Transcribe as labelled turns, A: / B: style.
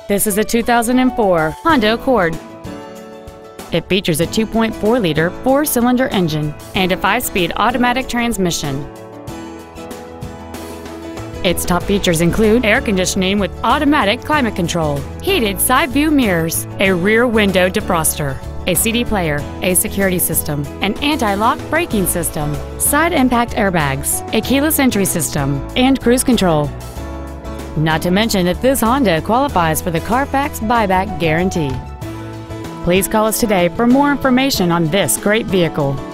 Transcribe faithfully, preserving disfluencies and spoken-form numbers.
A: This is a two thousand four Honda Accord. It features a two point four liter four-cylinder engine and a five-speed automatic transmission. Its top features include air conditioning with automatic climate control, heated side view mirrors, a rear window defroster, a C D player, a security system, an anti-lock braking system, side impact airbags, a keyless entry system, and cruise control. Not to mention that this Honda qualifies for the Carfax buyback guarantee. Please call us today for more information on this great vehicle.